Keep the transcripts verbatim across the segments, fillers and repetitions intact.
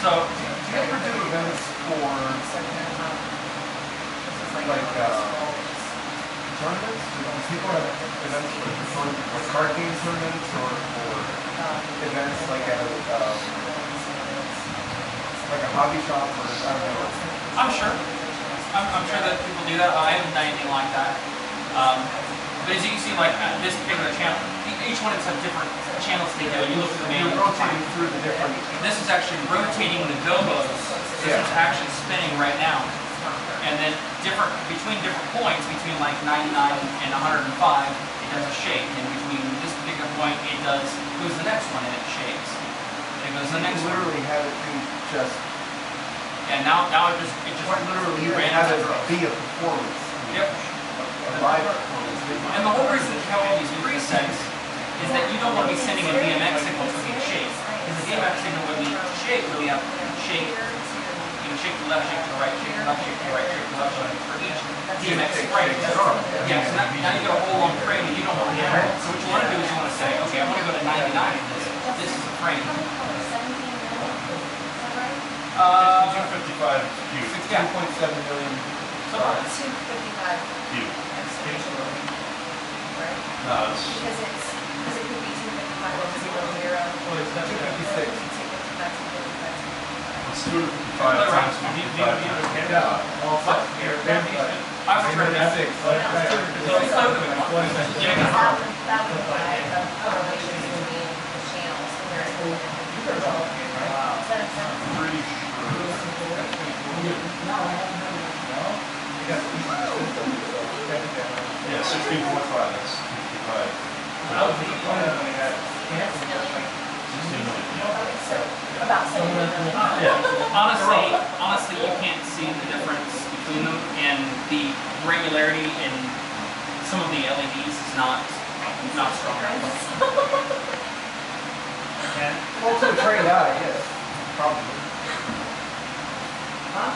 So, do you, do you ever do events for like uh, tournaments? Do people have events for, for like card game tournaments or for events like at a um, like a hobby shop or I don't know? I'm sure. I'm, I'm sure that people do that. I haven't done anything like that. Um, but as you can see, like uh, this particular channel, each one has different channels they do. And you look at the manual. You're rotating through the different. This is actually rotating the gobos. This Yeah. is actually spinning right now. And then different between different points, between like ninety-nine and one hundred five, it does a shake. And between this particular point, it does goes the next one and it shakes. And it goes the You next can literally one. have it be just. And now, now it just it just Quite literally, you ran have out it of be a performance. Yep. A live performance. And the whole reason you have all these presets is that you don't want to be sending a D M X signal to be shake. Because the D M X signal would be shake, would be a shake, you know, shake to the left, shake to the right, shake to the left, shake to the right, shake to the left, shake for each D M X frame. Yeah, so now, now you got a whole long frame and you don't want to do that. So what you want to do is you want to say, okay, I want to go to ninety-nine in this. This is a frame. Uh, two fifty-five Q. sixteen point seven million. so, two fifty-five. Q. Right? No, it's Because it's, because it could be two fifty-five or zero zero. Well, it's two fifty-six. two fifty-five, two fifty-five, two fifty-five. it's two fifty-five times fifty-five. Yeah. All set. I would turn that six. So it's so good. Yeah, That would, that would apply the correlation between the channels. So there's a Is that a sense? Pretty sure. Yeah, sixteen point five. That's fifty-five. sixteen million. Okay, so about seven million. Yeah. Honestly, honestly, you can't see the difference between them, and the granularity in some of the L E Ds is not not strong enough. Well, to a trained eye, yes. Probably. Huh?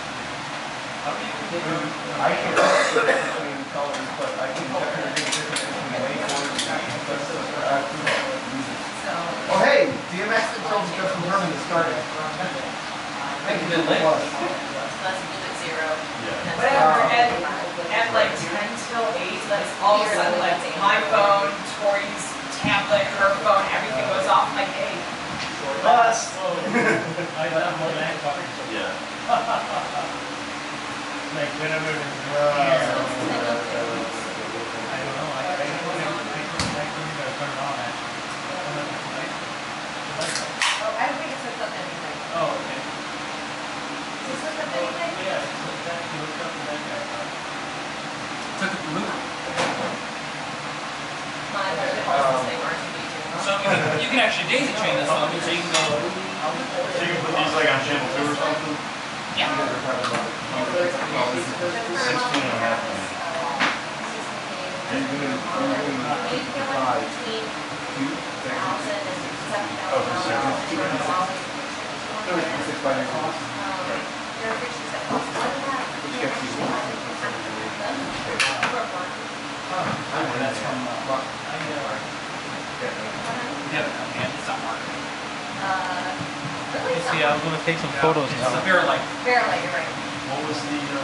I can't tell the difference between colors, but I can definitely make the difference between waveforms and So. Oh, hey! D M X controls just confirming the starting. Thank you, Bit late. Plus. So that's a little bit zero. Yeah. Whatever, at, at like ten till eight, like all of a sudden, like my phone, Tori's tablet, her phone, everything goes off like, hey, bus. Yeah. Like whenever it is Uh, here, I don't know, I, I don't know, I think I can turn it on actually. Oh, I don't think it's hooked up to anything. Oh, okay. Is this hooked up to anything? Yeah, it's like that, you look up to that guy. Took it from Luke. Mine, but it also say R G B too. So you can, you can actually daisy chain this one, so you can go. So you can put these like on channel two or something? Yeah. Sixteen and a half. You're doing, you're doing fifty-five. thirty-six by nineteen. Which gets you one point seven million. That's from, uh, But, Yeah, yeah, it's not marked. Uh, really? You see, I was gonna take some photos It's now. a Verilight. Verily, you're right. What was the, uh,